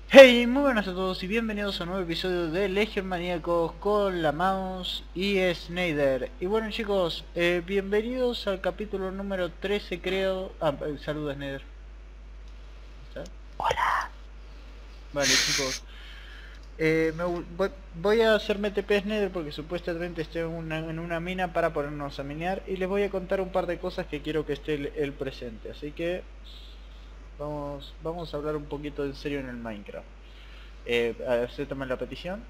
Hey, muy buenas a todos y bienvenidos a un nuevo episodio de Legion Maníacos con la Mouse y Snyder. Y bueno chicos, bienvenidos al capítulo número 13 creo. Saludos Snyder. ¿Está? Vale chicos, voy a hacerme TP Snyder porque supuestamente estoy en una mina para ponernos a minear. Y les voy a contar un par de cosas que quiero que esté el presente. Así que vamos a hablar un poquito en serio en el Minecraft. Acéptame la petición.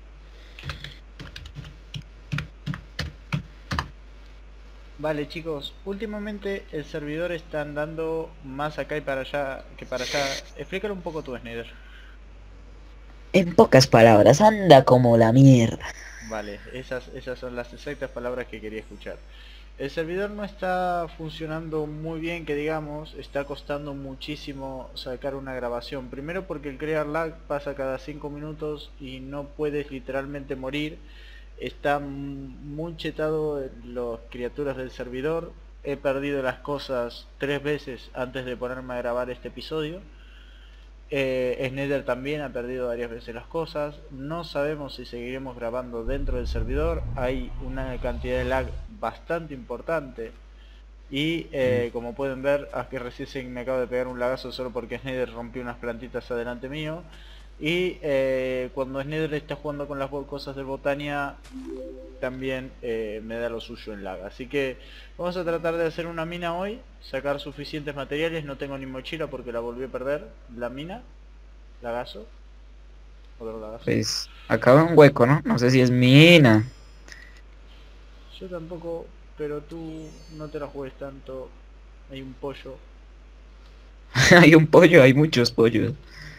Vale chicos, últimamente el servidor está andando más acá y para allá que para allá. Explícalo un poco tú, Snyder. En pocas palabras, anda como la mierda. Vale, esas son las exactas palabras que quería escuchar. El servidor no está funcionando muy bien, que digamos, está costando muchísimo sacar una grabación. Primero porque el crear lag pasa cada 5 minutos y no puedes literalmente morir. Está muy chetado las criaturas del servidor. He perdido las cosas 3 veces antes de ponerme a grabar este episodio. Snyder también ha perdido varias veces las cosas. No sabemos si seguiremos grabando dentro del servidor. Hay una cantidad de lag bastante importante. Y como pueden ver, aquí recién me acabo de pegar un lagazo solo porque Snyder rompió unas plantitas adelante mío. Y cuando Snyder está jugando con las cosas del Botania, también me da lo suyo en lag. Así que vamos a tratar de hacer una mina hoy, sacar suficientes materiales. No tengo ni mochila porque la volví a perder, la mina, lagazo, otro lagazo. Pues acaba un hueco, ¿no? No sé si es mina. Yo tampoco, pero tú no te la juegues tanto. Hay un pollo. Hay un pollo, hay muchos pollos.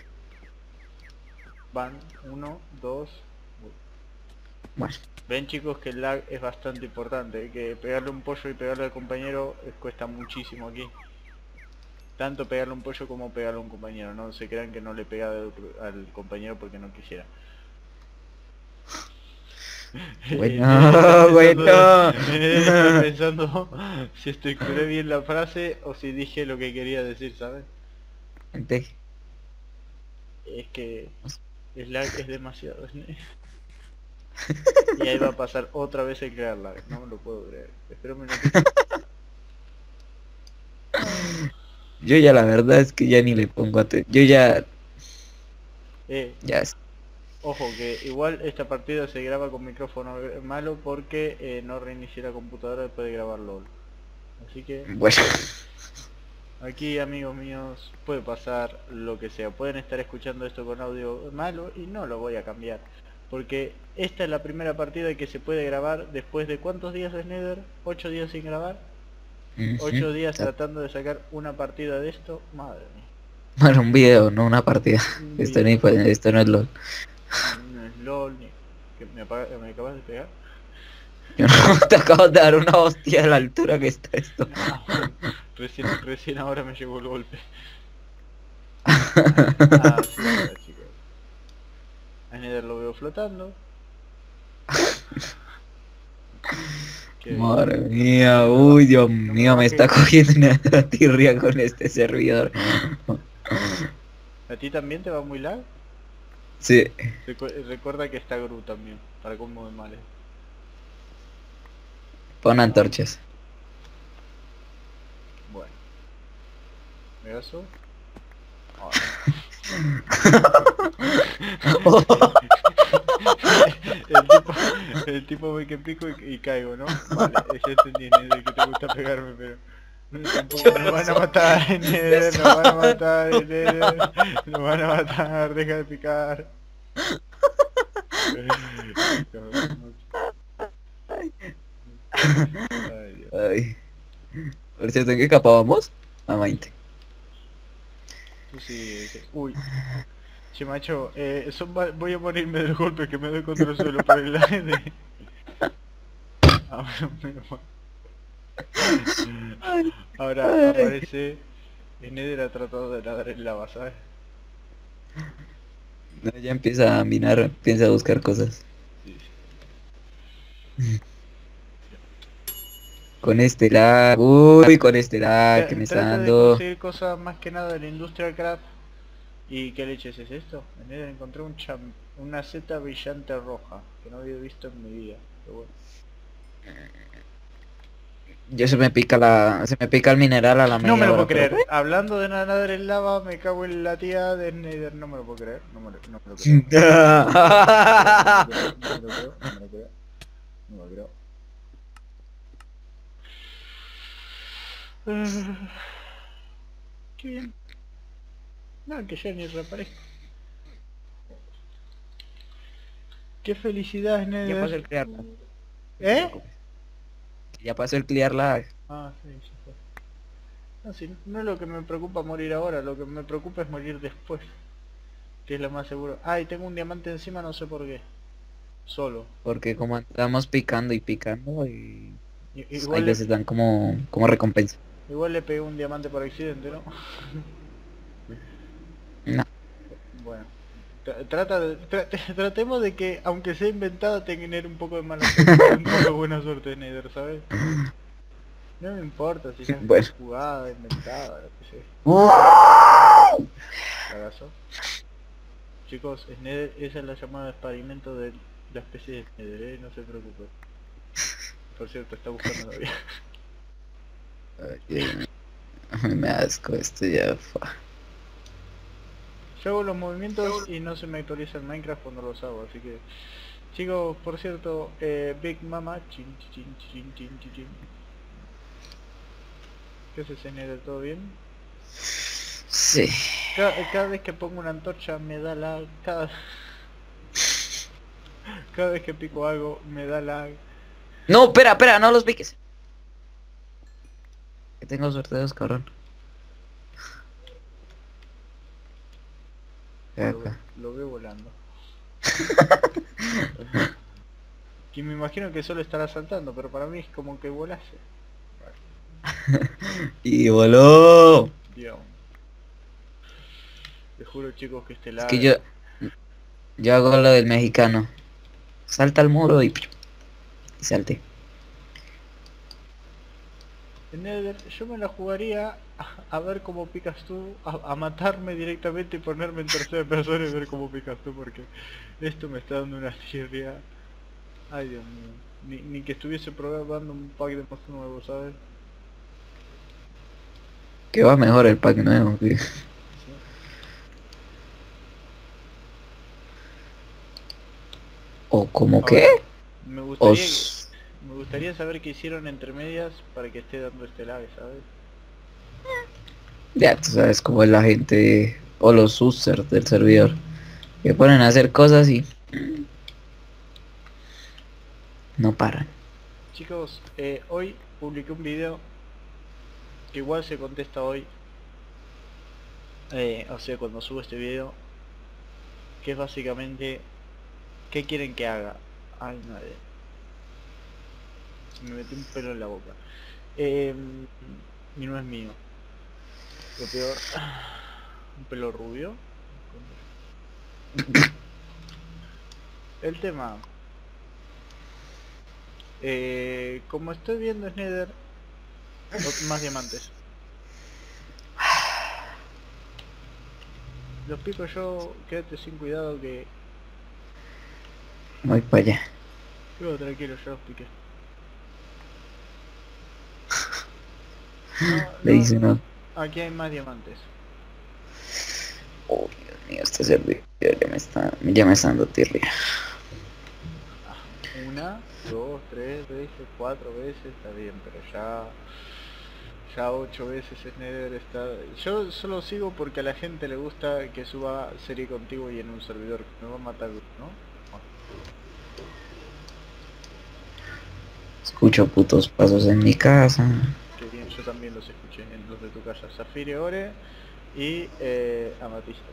Van, uno, dos. Bueno, Ven chicos que el lag es bastante importante, que pegarle un pollo y pegarle al compañero cuesta muchísimo aquí. Tanto pegarle un pollo como pegarle a un compañero, no se crean que no le pega al compañero porque no quisiera. Ned está bueno, pensando, bueno. Ned está pensando si estructuré bien la frase o si dije lo que quería decir, ¿sabes? Gente, Es que el lag es demasiado. Y ahí va a pasar otra vez el crear lag, no me lo puedo creer. Espera un minutito. yo ya la verdad es que ya ni le pongo atención. Yo ya, Eh, ya, Ojo que igual esta partida se graba con micrófono malo porque no reinicié la computadora después de grabar LOL. Así que bueno. aquí amigos míos puede pasar lo que sea. Pueden estar escuchando esto con audio malo y no lo voy a cambiar. Porque esta es la primera partida que se puede grabar después de ¿cuántos días es Nether? ¿8 días sin grabar? Ujú. 8 días tratando de sacar una partida de esto. Madre mía. Bueno, un video, no una partida. Un Esto no, video. esto no es LOL. No es LOL ni... ¿Que me acabas de pegar? Yo no te acabo de dar una hostia a la altura que está esto. Ah, bueno. Recién ahora me llegó el golpe. Así ahora chicos. A Nether lo veo flotando. Qué bien. Madre mía, No me uy, Dios no me mío, me está bajes. cogiendo una tirria con este servidor. ¿A ti también te va muy lag? Sí, Recuerda que está Gru también, para combo de males. pon ¿No? antorchas. Bueno. ¿Megaso? Ahora. El tipo, el tipo ve que pico y caigo, ¿no? Vale, ya entendí, Nether, que te gusta pegarme, pero... Yo Tampoco nos no van a soy matar, Nether, nos van a pesado. matar, Nether, nos van a matar, deja de picar. Ay, Dios. Ay, por cierto, ¿en qué capa vamos? A 20. Tú sí, uy, che macho, voy a morirme del golpe que me doy contra el suelo por el aire. Ahora, Ay, ahora ay. aparece, Nether ha tratado de ladrar en lava, ¿sabes? No, ya empieza a minar, empieza a buscar cosas. Sí, sí. Con este lag, uy, con este lag que me está Trata de dando. conseguir cosas más que nada en Industrial Craft ¿Y qué leches es esto? En él encontré una seta brillante roja que no había visto en mi vida. Pero bueno. Yo se me pica el mineral a la No me media lo puedo hora, pero creer. Hablando de nadar en lava, me cago en la tía de Nether. No me lo puedo creer. No me lo creo. No me lo creo. No me lo creo. No me lo creo. No me lo creo. Qué bien. No, que ya ni reaparezco. Qué felicidad, Ya pasó Nether. el clear lag, no te ¿Eh? preocupes. Ya pasó el clear lag. Ah, sí, ya fue. No, sí, no es lo que me preocupa morir ahora, lo que me preocupa es morir después, que es lo más seguro. Ah, y tengo un diamante encima, no sé por qué. Solo. Porque como andamos picando y picando y hay Igual le, veces dan como recompensa. igual le pegué un diamante por accidente, ¿no? No. Bueno. Tratemos de que, aunque sea inventado, tener un poco de mala suerte, un poco de buena suerte, Nether, ¿sabes? No me importa si ya Bueno. es jugada, inventada, lo que sea. Cagazo. Chicos, esa es la llamada de experimento de la especie de Nether, no se preocupen. Por cierto, está buscando novia. Ay, Dios mío, me da asco esto ya. Yo hago los movimientos y no se me actualiza el Minecraft cuando los hago, así que... Chicos, por cierto, Big Mama... Chin, chin, chin, chin, chin, chin. ¿Qué haces, Nether? ¿Todo bien? Sí. Cada vez que pongo una antorcha me da lag. Cada vez que pico algo me da lag. No, espera, no los piques. Que tengo suerte de dos, cabrón. Acá. Lo veo volando. Que me imagino que solo estará saltando, pero para mí es como que volase. Y voló. Dios. Les juro, chicos, que este Es que lag... yo hago lo del mexicano. Salta al muro y salte. Nether, yo me la jugaría a ver cómo picas tú, a matarme directamente y ponerme en tercera persona y ver cómo picas tú, porque esto me está dando una tirria. Ay, Dios mío. Ni que estuviese probando un pack de monstruos nuevo, ¿sabes? Que va mejor el pack nuevo. Tío. Sí. ¿O como Ahora, qué? me O gustaría, me gustaría saber qué hicieron entre medias para que esté dando este lag, ¿sabes? ya tú sabes cómo es la gente o los users del servidor. Que ponen a hacer cosas y no paran. Chicos, hoy publiqué un video que igual se contesta hoy. O sea, cuando subo este video, que es básicamente ¿qué quieren que haga? Ay, madre. Me metí un pelo en la boca. Y no es mío. Lo peor. Un pelo rubio. El tema. Como estoy viendo Nether, más diamantes. Los pico yo, quédate sin cuidado que... Voy para allá. Yo tranquilo, yo los piqué. Le dice no. Aquí hay más diamantes. Oh, Dios mío, este servidor ya me está dando tirria. Una, dos, tres veces, cuatro veces, está bien, pero ya 8 veces es Nether está... Yo solo sigo porque a la gente le gusta que suba serie contigo y en un servidor. Me va a matar, ¿no? Escucho putos pasos en mi casa. Que bien, yo también los escuché en los de tu casa. Zafire Ore y Amatista.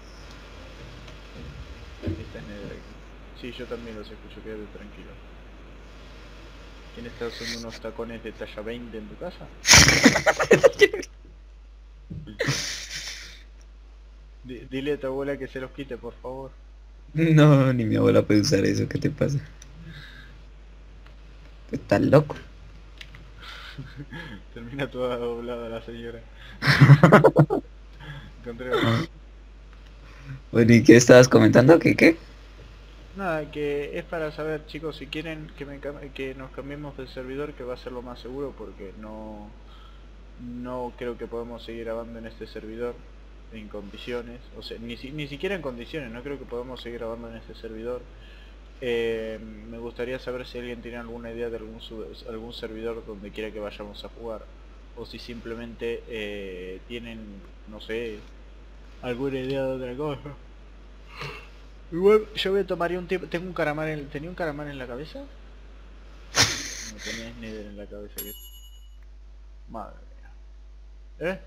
Esta es Nether aquí. Sí, yo también los escucho, quédate tranquilo. ¿Quién está usando unos tacones de talla 20 en tu casa? Dile a tu abuela que se los quite, por favor. No, ni mi abuela puede usar eso, ¿qué te pasa? ¿Estás loco? Termina toda doblada la señora. Encontré Bueno, ¿y qué estabas comentando? ¿Qué qué? Nada, que es para saber, chicos, si quieren que, que nos cambiemos de servidor, que va a ser lo más seguro, porque no creo que podamos seguir grabando en este servidor en condiciones, o sea, ni siquiera en condiciones, no creo que podamos seguir grabando en este servidor. Me gustaría saber si alguien tiene alguna idea de algún servidor donde quiera que vayamos a jugar, o si simplemente tienen, no sé, alguna idea de otra cosa. Igual yo voy a tomaría un tiempo. Tengo un calamar ¿Tenía un calamar en la cabeza? No tenía Snyder en la cabeza que... Madre mía. ¿Eh?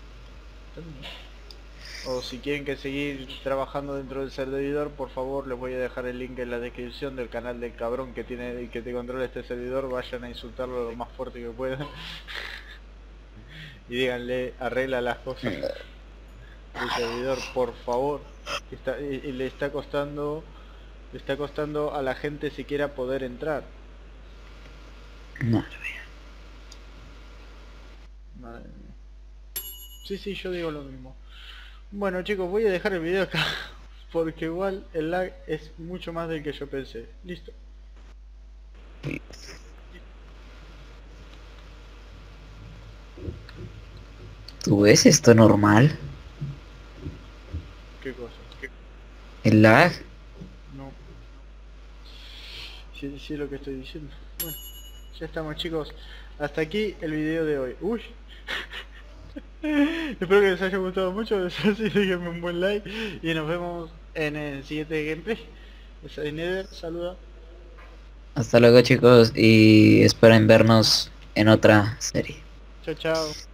O si quieren que seguir trabajando dentro del servidor, por favor les voy a dejar el link en la descripción del canal del cabrón que tiene que te controla este servidor. Vayan a insultarlo lo más fuerte que puedan. Y díganle, arregla las cosas del servidor, por favor. Que le está costando a la gente siquiera poder entrar. Madre mía. Madre mía. Sí, yo digo lo mismo. Bueno chicos, voy a dejar el video acá. Porque igual el lag es mucho más del que yo pensé. Listo. ¿Tú ves esto normal? ¿Qué cosa? ¿El lag? No. Sí es lo que estoy diciendo. Bueno, ya estamos chicos. Hasta aquí el video de hoy. Uy. Espero que les haya gustado mucho. Así déjenme un buen like. Y nos vemos en el siguiente gameplay. Soy Nether, saluda. Hasta luego chicos y esperen vernos en otra serie. Chao.